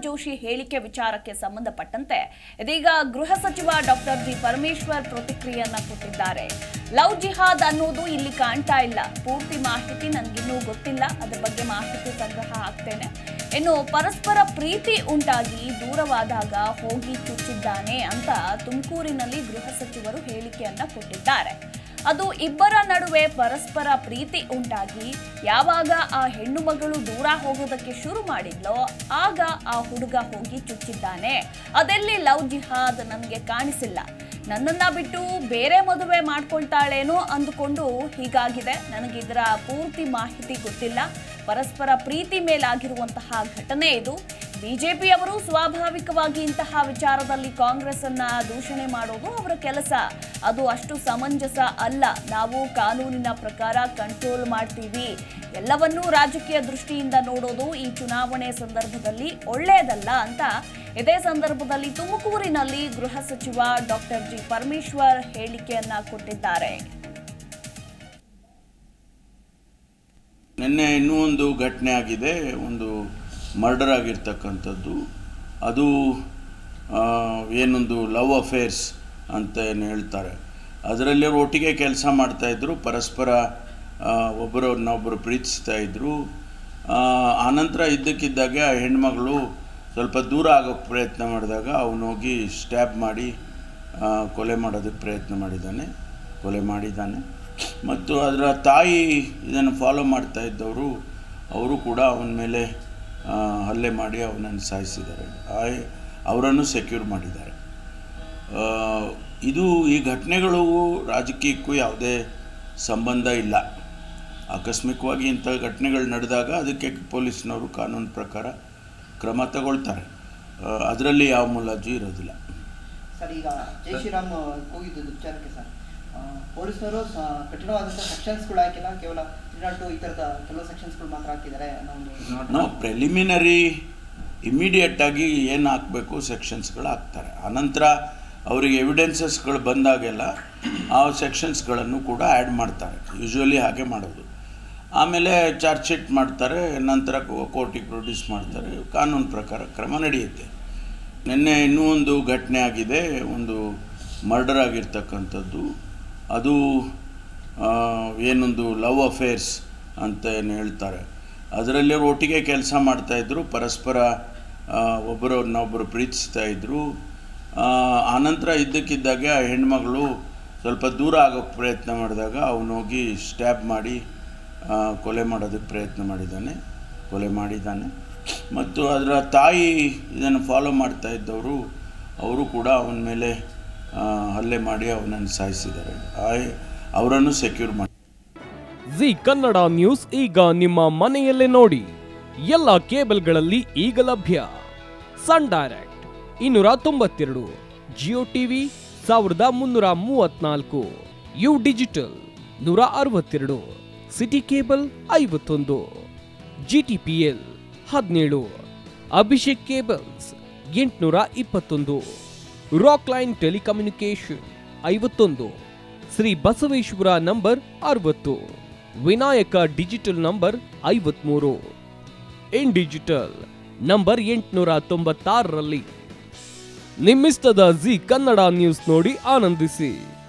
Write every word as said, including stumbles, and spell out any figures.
ಜೋಶಿ ಹೇಳಿಕೆ ವಿಚಾರಕ್ಕೆ ಸಂಬಂಧಪಟ್ಟಂತೆ ಇದೀಗ ಗೃಹ ಸಚಿವ ಡಾಕ್ಟರ್ ಜಿ ಪರಮೇಶ್ವರ್ ಪ್ರತಿಕ್ರಿಯೆಯನ್ನ ಕೊಟ್ಟಿದ್ದಾರೆ. ಲವ್ ಜಿಹಾದ್ ಅನ್ನೋದು ಇಲ್ಲಿ ಕಾಣ್ತಾ ಇಲ್ಲ. ಪೂರ್ತಿ ಮಾಹಿತಿ ನನಗಿನ್ನೂ ಗೊತ್ತಿಲ್ಲ. ಅದರ ಬಗ್ಗೆ ಮಾಹಿತಿ ಸಂಗ್ರಹ ಆಗ್ತೇನೆ. ಇನ್ನು ಪರಸ್ಪರ ಪ್ರೀತಿ ಉಂಟಾಗಿ ದೂರವಾದಾಗ ಹೋಗಿ ಚುಚ್ಚಿದ್ದಾನೆ ಅಂತ ತುಮಕೂರಿನಲ್ಲಿ ಗೃಹ ಸಚಿವರು ಹೇಳಿಕೆಯನ್ನ ಕೊಟ್ಟಿದ್ದಾರೆ. ಅದು ಇಬ್ಬರ ನಡುವೆ ಪರಸ್ಪರ ಪ್ರೀತಿ ಉಂಟಾಗಿ ಯಾವಾಗ ಆ ಹೆಣ್ಣು ಮಗಳು ದೂರ ಹೋಗೋದಕ್ಕೆ ಶುರು ಮಾಡಿದ್ಲೋ ಆಗ ಆ ಹುಡುಗ ಹೋಗಿ ಚುಚ್ಚಿದ್ದಾನೆ. ಅದೆಲ್ಲಿ ಲವ್ ಜಿಹಾದ್ ನನಗೆ ಕಾಣಿಸಿಲ್ಲ. ನನ್ನನ್ನ ಬಿಟ್ಟು ಬೇರೆ ಮದುವೆ ಮಾಡ್ಕೊಳ್ತಾಳೇನೋ ಅಂದುಕೊಂಡು ಹೀಗಾಗಿದೆ. ನನಗಿದರ ಪೂರ್ತಿ ಮಾಹಿತಿ ಗೊತ್ತಿಲ್ಲ. ಪರಸ್ಪರ ಪ್ರೀತಿ ಮೇಲಾಗಿರುವಂತಹ ಘಟನೆ ಇದು. ಬಿಜೆಪಿಯವರು ಸ್ವಾಭಾವಿಕವಾಗಿ ಇಂತಹ ವಿಚಾರದಲ್ಲಿ ಕಾಂಗ್ರೆಸ್ ಅನ್ನ ದೂಷಣೆ ಮಾಡೋದು ಅವರ ಕೆಲಸ. ಅದು ಅಷ್ಟು ಸಮಂಜಸ ಅಲ್ಲ. ನಾವು ಕಾನೂನಿನ ಪ್ರಕಾರ ಕಂಟ್ರೋಲ್ ಮಾಡ್ತೀವಿ. ಎಲ್ಲವನ್ನೂ ರಾಜಕೀಯ ದೃಷ್ಟಿಯಿಂದ ನೋಡೋದು ಈ ಚುನಾವಣೆ ಸಂದರ್ಭದಲ್ಲಿ ಒಳ್ಳೆಯದಲ್ಲ ಅಂತ ಇದೇ ಸಂದರ್ಭದಲ್ಲಿ ತುಮಕೂರಿನಲ್ಲಿ ಗೃಹ ಸಚಿವ ಡಾಕ್ಟರ್ ಜಿ ಪರಮೇಶ್ವರ್ ಹೇಳಿಕೆಯನ್ನ ಕೊಟ್ಟಿದ್ದಾರೆ. ನಿನ್ನೆ ಇನ್ನೂ ಒಂದು ಘಟನೆ ಆಗಿದೆ. ಒಂದು ಮರ್ಡರ್ ಆಗಿರ್ತಕ್ಕಂಥದ್ದು. ಅದು ಏನೊಂದು ಲವ್ ಅಫೇರ್ಸ್ ಅಂತ ಏನು ಹೇಳ್ತಾರೆ, ಅದರಲ್ಲಿ ಒಟ್ಟಿಗೆ ಕೆಲಸ ಮಾಡ್ತಾಯಿದ್ರು. ಪರಸ್ಪರ ಒಬ್ಬರನ್ನೊಬ್ಬರು ಪ್ರೀತಿಸ್ತಾ ಇದ್ದರು. ಆನಂತರ ಇದ್ದಕ್ಕಿದ್ದಾಗೆ ಆ ಹೆಣ್ಮಗಳು ಸ್ವಲ್ಪ ದೂರ ಆಗೋಕ್ಕೆ ಪ್ರಯತ್ನ ಮಾಡಿದಾಗ ಅವನೋಗಿ ಸ್ಟ್ಯಾಬ್ ಮಾಡಿ ಕೊಲೆ ಮಾಡೋದಕ್ಕೆ ಪ್ರಯತ್ನ ಮಾಡಿದ್ದಾನೆ, ಕೊಲೆ ಮಾಡಿದ್ದಾನೆ. ಮತ್ತು ಅದರ ತಾಯಿ ಇದನ್ನು ಫಾಲೋ ಮಾಡ್ತಾ ಇದ್ದವರು ಅವರು ಕೂಡ ಅವನ ಮೇಲೆ ಹಲ್ಲೆ ಮಾಡಿ ಅವನನ್ನು ಸಾಯಿಸಿದ್ದಾರೆ. ಅವರನ್ನು ಸೆಕ್ಯೂರ್ ಮಾಡಿದ್ದಾರೆ. ಇದು ಈ ಘಟನೆಗಳು ರಾಜಕೀಯಕ್ಕೂ ಯಾವುದೇ ಸಂಬಂಧ ಇಲ್ಲ. ಆಕಸ್ಮಿಕವಾಗಿ ಇಂಥ ಘಟನೆಗಳು ನಡೆದಾಗ ಅದಕ್ಕೆ ಪೊಲೀಸ್ನವರು ಕಾನೂನು ಪ್ರಕಾರ ಕ್ರಮ ತಗೊಳ್ತಾರೆ. ಅದರಲ್ಲಿ ಯಾವ ಮುಲಾಜು ಇರೋದಿಲ್ಲ. ಸರ್, ಈಗ ಜೈ ಶ್ರೀರಾಮ್ ಹೋಗಿದ್ದು ವಿಚಾರಕ್ಕೆ ಸರ್ ಪೊಲೀಸರು ಕಠಿಣವಾದಂಥ ಸೆಕ್ಷನ್ಸ್ಗಳು ಹಾಕಿಲ್ಲ, ಕೇವಲ ತ್ರೀ ನಾಟ್ ಟು ಈ ಥರದ ಕೆಲವು ಸೆಕ್ಷನ್ಸ್ಗಳು ಮಾತ್ರ ಹಾಕಿದ್ದಾರೆ. ನಾವು ಪ್ರೆಲಿಮಿನರಿ ಇಮಿಡಿಯೇಟಾಗಿ ಏನು ಹಾಕಬೇಕು ಸೆಕ್ಷನ್ಸ್ಗಳು ಹಾಕ್ತಾರೆ. ಆನಂತರ ಅವರಿಗೆ ಎವಿಡೆನ್ಸಸ್ಗಳು ಬಂದಾಗೆಲ್ಲ ಆ ಸೆಕ್ಷನ್ಸ್ಗಳನ್ನು ಕೂಡ ಆ್ಯಡ್ ಮಾಡ್ತಾರೆ. ಯೂಶ್ವಲಿ ಹಾಗೆ ಮಾಡೋದು. ಆಮೇಲೆ ಚಾರ್ಜ್ ಶೀಟ್ ಮಾಡ್ತಾರೆ, ನಂತರ ಕೋರ್ಟಿಗೆ ಪ್ರೊಡ್ಯೂಸ್ ಮಾಡ್ತಾರೆ. ಕಾನೂನು ಪ್ರಕಾರ ಕ್ರಮ ನಡೆಯುತ್ತೆ. ನಿನ್ನೆ ಇನ್ನೂ ಒಂದು ಘಟನೆ ಆಗಿದೆ. ಒಂದು ಮರ್ಡರ್ ಆಗಿರ್ತಕ್ಕಂಥದ್ದು. ಅದು ಏನೊಂದು ಲವ್ ಅಫೇರ್ಸ್ ಅಂತ ಏನು ಹೇಳ್ತಾರೆ, ಅದರಲ್ಲಿ ಒಟ್ಟಿಗೆ ಕೆಲಸ ಮಾಡ್ತಾಯಿದ್ರು. ಪರಸ್ಪರ ಒಬ್ಬರನ್ನೊಬ್ಬರು ಪ್ರೀತಿಸ್ತಾ ಇದ್ದರು. ಆನಂತರ ಇದ್ದಕ್ಕಿದ್ದಾಗೆ ಆ ಹೆಣ್ಮಗಳು ಸ್ವಲ್ಪ ದೂರ ಆಗೋಕ್ಕೆ ಪ್ರಯತ್ನ ಮಾಡಿದಾಗ ಅವನೋಗಿ ಸ್ಟ್ಯಾಬ್ ಮಾಡಿ ಕೊಲೆ ಮಾಡೋದಕ್ಕೆ ಪ್ರಯತ್ನ ಮಾಡಿದ್ದಾನೆ, ಕೊಲೆ ಮಾಡಿದ್ದಾನೆ. ಮತ್ತು ಅದರ ತಾಯಿ ಇದನ್ನು ಫಾಲೋ ಮಾಡ್ತಾ ಇದ್ದವರು ಅವರು ಕೂಡ ಅವನ ಮೇಲೆ ಹಲ್ಲೆ ಮಾಡಿ ಅವನನ್ನು ಸಾಯಿಸಿದ್ದಾರೆ. ಅವರನ್ನು ಸೆಕ್ಯೂರ್ ಮಾಡಿ. ಜಿ ಕನ್ನಡ ನ್ಯೂಸ್ ಈಗ ನಿಮ್ಮ ಮನೆಯಲ್ಲೇ ನೋಡಿ. ಎಲ್ಲ ಕೇಬಲ್ಗಳಲ್ಲಿ ಈಗ ಲಭ್ಯ. ಸನ್ ಡೈರೆಕ್ಟ್ ಇನ್ನೂರ ತೊಂಬತ್ತೆರಡು, ಜಿಯೋ ಟಿವಿ ಸಾವಿರದ ಮುನ್ನೂರ ಮೂವತ್ನಾಲ್ಕು, ಯು ಡಿಜಿಟಲ್ ನೂರ ಅರವತ್ತೆರಡು, ಸಿಟಿ ಕೇಬಲ್ ಐವತ್ತೊಂದು, ಜಿಟಿಪಿಎಲ್ ಹದಿನೇಳು, ಅಭಿಷೇಕ್ ಕೇಬಲ್ಸ್ ಎಂಟುನೂರ ಇಪ್ಪತ್ತೊಂದು, ರಾಕ್ ಲೈನ್ ಟೆಲಿಕಮ್ಯುನಿಕೇಶನ್ ಐವತ್ತೊಂದು, ಶ್ರೀ ಬಸವೇಶ್ವರ ನಂಬರ್ ಅರವತ್ತು, ವಿನಾಯಕ ಡಿಜಿಟಲ್ ನಂಬರ್ ಐವತ್ಮೂರು, ಇನ್ ಡಿಜಿಟಲ್ ನಂಬರ್ ಎಂಟುನೂರ ತೊಂಬತ್ತಾರರಲ್ಲಿ. ನಿಮ್ಮಿಸ್ತದ ಜಿ ಕನ್ನಡ ನ್ಯೂಸ್ ನೋಡಿ ಆನಂದಿಸಿ.